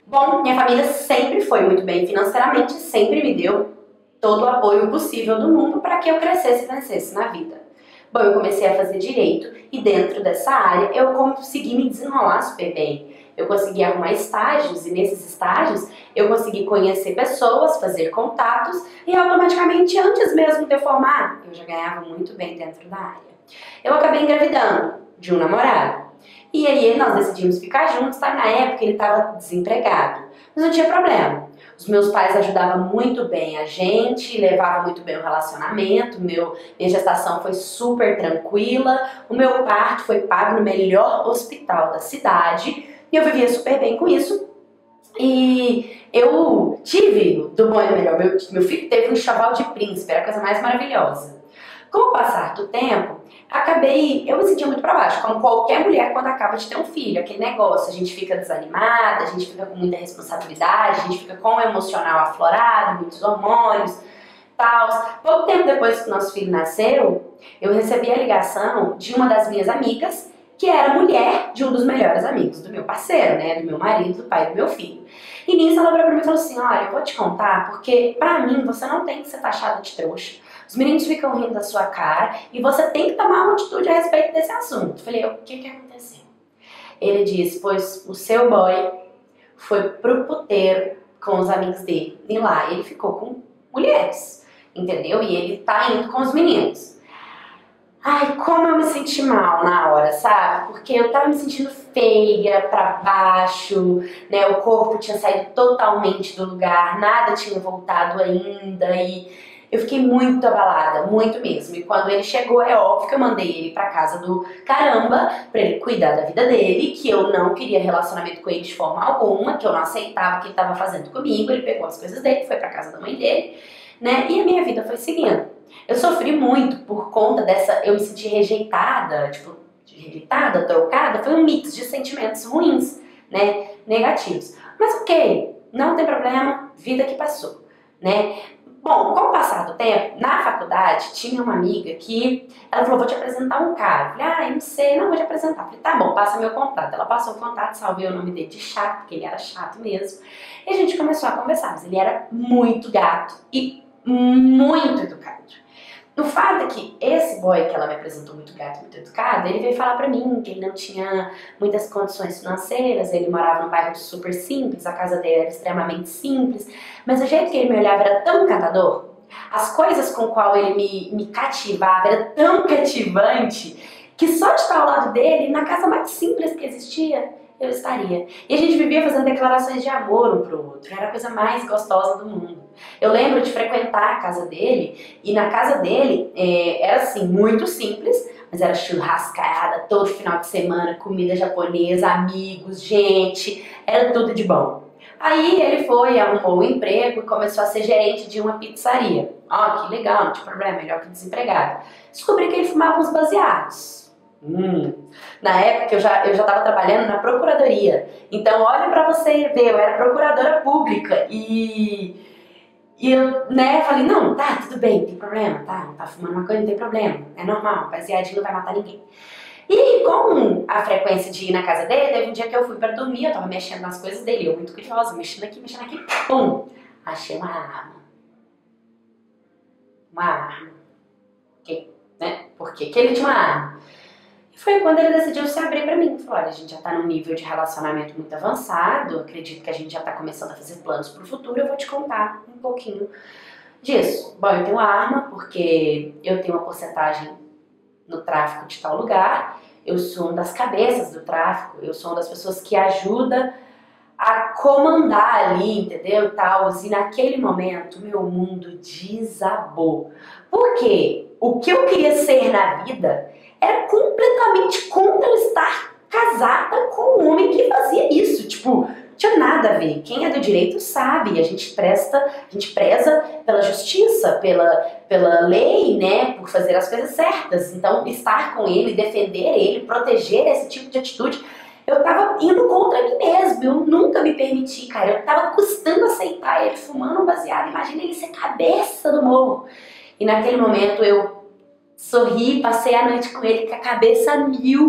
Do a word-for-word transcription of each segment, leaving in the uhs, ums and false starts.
Bom, minha família sempre foi muito bem financeiramente, sempre me deu todo o apoio possível do mundo para que eu crescesse e vencesse na vida. Bom, eu comecei a fazer direito e dentro dessa área eu consegui me desenrolar super bem. Eu consegui arrumar estágios e nesses estágios eu consegui conhecer pessoas, fazer contatos e automaticamente antes mesmo de eu formar, eu já ganhava muito bem dentro da área. Eu acabei engravidando de um namorado. E aí nós decidimos ficar juntos, tá? Na época ele estava desempregado, mas não tinha problema. Os meus pais ajudavam muito bem a gente, levavam muito bem o relacionamento, meu, minha gestação foi super tranquila, o meu parto foi pago no melhor hospital da cidade e eu vivia super bem com isso. E eu tive, do bom e do melhor, meu, meu filho teve um enxoval de príncipe, era a coisa mais maravilhosa. Com o passar do tempo, acabei, eu me sentia muito pra baixo, como qualquer mulher quando acaba de ter um filho, aquele negócio, a gente fica desanimada, a gente fica com muita responsabilidade, a gente fica com o emocional aflorado, muitos hormônios, tal. Pouco tempo depois que o nosso filho nasceu, eu recebi a ligação de uma das minhas amigas, que era mulher de um dos melhores amigos do meu parceiro, né, do meu marido, do pai do meu filho. E nisso ela virou pra mim e falou assim, olha, eu vou te contar, porque pra mim você não tem que ser taxada de trouxa. Os meninos ficam rindo da sua cara e você tem que tomar uma atitude a respeito desse assunto. Eu falei, o que que aconteceu? Ele disse, pois o seu boy foi pro puteiro com os amigos dele. E lá ele ficou com mulheres, entendeu? E ele tá indo com os meninos. Ai, como eu me senti mal na hora, sabe? Porque eu tava me sentindo feia, pra baixo, né? O corpo tinha saído totalmente do lugar, nada tinha voltado ainda e eu fiquei muito abalada, muito mesmo. E quando ele chegou, é óbvio que eu mandei ele pra casa do caramba, pra ele cuidar da vida dele, que eu não queria relacionamento com ele de forma alguma, que eu não aceitava o que ele tava fazendo comigo. Ele pegou as coisas dele, foi pra casa da mãe dele, né? E a minha vida foi seguindo. Eu sofri muito por conta dessa, eu me senti rejeitada, tipo, rejeitada, trocada, foi um mix de sentimentos ruins, né, negativos. Mas ok, não tem problema, vida que passou, né. Bom, com o passar do tempo, na faculdade tinha uma amiga que, ela falou, vou te apresentar um cara. Eu falei, ah, eu não sei, não vou te apresentar. Eu falei, tá bom, passa meu contato. Ela passou o contato, salvei o nome dele de chato, porque ele era chato mesmo. E a gente começou a conversar, mas ele era muito gato e muito educado. O fato é que esse boy que ela me apresentou muito gato, muito educado, ele veio falar pra mim que ele não tinha muitas condições financeiras, ele morava num bairro super simples, a casa dele era extremamente simples, mas o jeito que ele me olhava era tão encantador, as coisas com qual ele me, me cativava era tão cativante, que só de estar ao lado dele, na casa mais simples que existia, eu estaria. E a gente vivia fazendo declarações de amor um pro outro, era a coisa mais gostosa do mundo. Eu lembro de frequentar a casa dele, e na casa dele é, era assim, muito simples, mas era churrascada todo final de semana, comida japonesa, amigos, gente, era tudo de bom. Aí ele foi, arrumou um emprego e começou a ser gerente de uma pizzaria. Ó, que legal, não tinha problema, melhor que desempregado. Descobri que ele fumava uns baseados. Hum. Na época eu já eu já estava trabalhando na procuradoria, então olha pra você ver, eu era procuradora pública e, e eu né, falei, não, tá, tudo bem, não tem problema, tá, tá fumando uma coisa, não tem problema, é normal, baseadinho não vai matar ninguém. E com a frequência de ir na casa dele, teve um dia que eu fui pra dormir, eu tava mexendo nas coisas dele, eu muito curiosa, mexendo aqui, mexendo aqui, pum, achei uma arma. Uma arma. Que, né, por que que ele tinha uma arma? Foi quando ele decidiu se abrir pra mim. Falou, olha, a gente já tá num nível de relacionamento muito avançado, acredito que a gente já tá começando a fazer planos pro futuro, eu vou te contar um pouquinho disso. Bom, eu tenho arma porque eu tenho uma porcentagem no tráfico de tal lugar, eu sou uma das cabeças do tráfico, eu sou uma das pessoas que ajuda a comandar ali, entendeu, tal, e naquele momento meu mundo desabou. Por quê? O que eu queria ser na vida era completamente contra eu estar casada com um homem que fazia isso, tipo, não tinha nada a ver. Quem é do direito sabe, a gente presta, a gente preza pela justiça, pela, pela lei, né, por fazer as coisas certas. Então, estar com ele, defender ele, proteger esse tipo de atitude, eu tava indo contra mim mesmo, eu nunca me permiti, cara, eu tava custando aceitar ele fumando um baseado, imagina ele ser cabeça do morro. E naquele momento eu sorri, passei a noite com ele com a cabeça mil,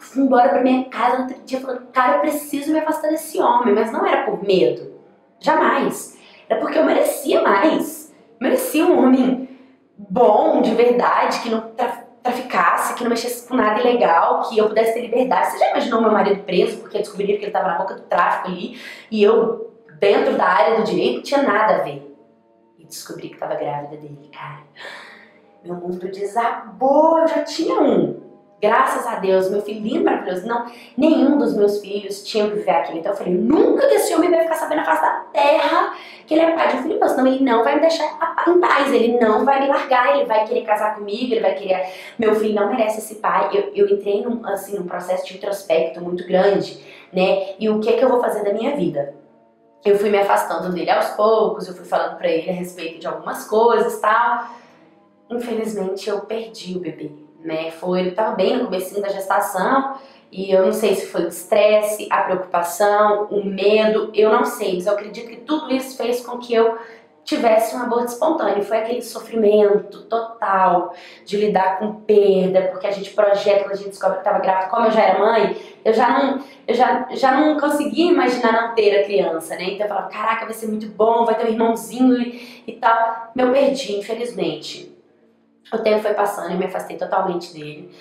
fui embora pra minha casa no outro dia falando, cara, eu preciso me afastar desse homem. Mas não era por medo, jamais. Era porque eu merecia mais. Eu merecia um homem bom, de verdade, que não tra traficasse, que não mexesse com nada ilegal, que eu pudesse ter liberdade. Você já imaginou meu marido preso porque descobriram que ele tava na boca do tráfico ali e eu, dentro da área do direito, não tinha nada a ver. E descobri que tava grávida dele, cara. Meu mundo desabou, eu já tinha um. Graças a Deus, meu filho lindo, maravilhoso. Não, nenhum dos meus filhos tinha que viver aquilo. Então eu falei, nunca que esse homem vai ficar sabendo a face da terra que ele é pai de um filho meu. Senão ele não vai me deixar em paz, ele não vai me largar, ele vai querer casar comigo, ele vai querer... Meu filho não merece esse pai. Eu, eu entrei num, assim, num processo de introspecto muito grande, né? E o que é que eu vou fazer da minha vida? Eu fui me afastando dele aos poucos, eu fui falando pra ele a respeito de algumas coisas e tal. Infelizmente eu perdi o bebê. Né, foi, ele tava bem no comecinho da gestação e eu não sei se foi o estresse, a preocupação, o medo, eu não sei, mas eu acredito que tudo isso fez com que eu tivesse um aborto espontâneo. Foi aquele sofrimento total de lidar com perda, porque a gente projeta, quando a gente descobre que estava grávida, como eu já era mãe, eu já não, eu já, já não conseguia imaginar não ter a criança, né? Então eu falava, caraca, vai ser muito bom, vai ter um irmãozinho e, e tal. Eu perdi, infelizmente. O tempo foi passando, eu me afastei totalmente dele.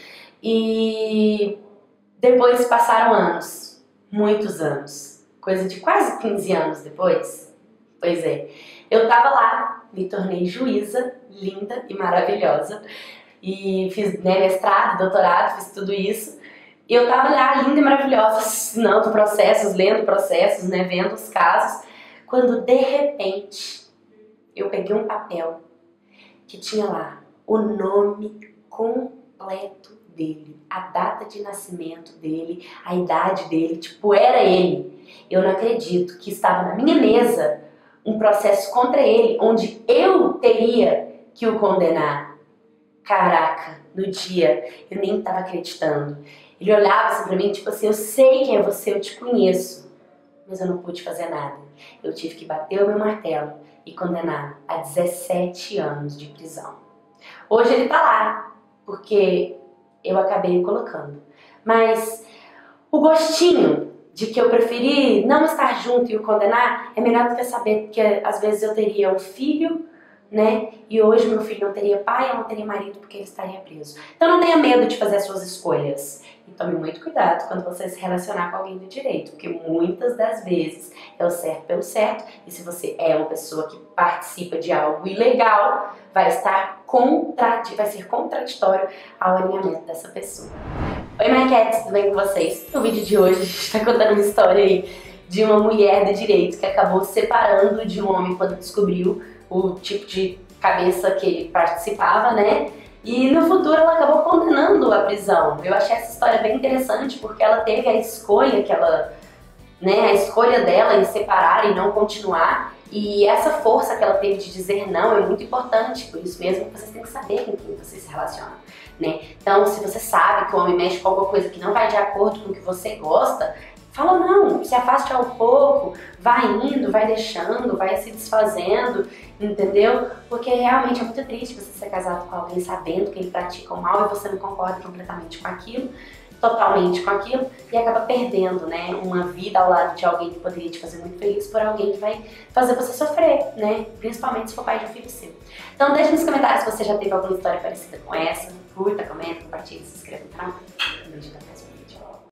E depois passaram anos, muitos anos, coisa de quase quinze anos depois. Pois é, eu tava lá, me tornei juíza, linda e maravilhosa. E fiz, né, mestrado, doutorado, fiz tudo isso. E eu tava lá, linda e maravilhosa, assinando processos, lendo processos, né, vendo os casos. Quando de repente eu peguei um papel que tinha lá o nome completo dele, a data de nascimento dele, a idade dele, tipo, era ele. Eu não acredito que estava na minha mesa um processo contra ele, onde eu teria que o condenar. Caraca, no dia, eu nem estava acreditando. Ele olhava assim pra mim, tipo assim, eu sei quem é você, eu te conheço, mas eu não pude fazer nada. Eu tive que bater o meu martelo e condenar a dezessete anos de prisão. Hoje ele tá lá, porque eu acabei colocando. Mas o gostinho de que eu preferi não estar junto e o condenar é melhor do que saber que às vezes eu teria um filho, né? E hoje meu filho não teria pai, eu não teria marido porque ele estaria preso. Então não tenha medo de fazer as suas escolhas. E tome muito cuidado quando você se relacionar com alguém do direito, porque muitas das vezes é o certo pelo certo, e se você é uma pessoa que participa de algo ilegal, vai estar contra... vai ser contraditório ao alinhamento dessa pessoa. Oi, Marquettes, tudo bem com vocês? No vídeo de hoje a gente está contando uma história aí de uma mulher de direito que acabou se separando de um homem quando descobriu o tipo de cabeça que ele participava, né? E no futuro ela acabou condenando a prisão. Eu achei essa história bem interessante porque ela teve a escolha que ela, né, a escolha dela em separar e não continuar. E essa força que ela teve de dizer não é muito importante, por isso mesmo que vocês têm que saber com quem você se relaciona, né? Então, se você sabe que o homem mexe com alguma coisa que não vai de acordo com o que você gosta, fala não, se afaste ao pouco, vai indo, vai deixando, vai se desfazendo, entendeu? Porque realmente é muito triste você ser casado com alguém sabendo que ele pratica o mal e você não concorda completamente com aquilo, totalmente com aquilo, e acaba perdendo, né, uma vida ao lado de alguém que poderia te fazer muito feliz por alguém que vai fazer você sofrer, né, principalmente se for pai de um filho seu. Então deixa nos comentários se você já teve alguma história parecida com essa, curta, comenta, compartilha, se inscreva no canal. Um beijo, até mais.